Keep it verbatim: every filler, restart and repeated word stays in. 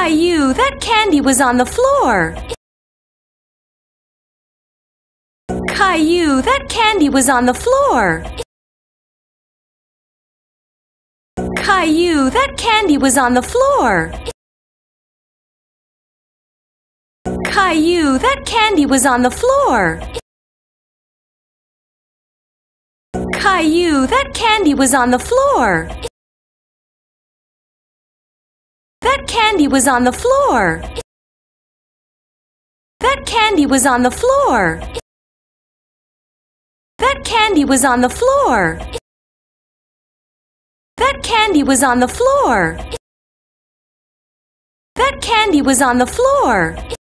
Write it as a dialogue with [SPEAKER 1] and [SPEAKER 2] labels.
[SPEAKER 1] Caillou, that candy was on the floor. Caillou, that candy was on the floor. Caillou, that candy was on the floor. Caillou, that candy was on the floor. Caillou, that candy was on the floor. That candy was on the floor. That candy was on the floor. That candy was on the floor. That candy was on the floor. That candy was on the floor.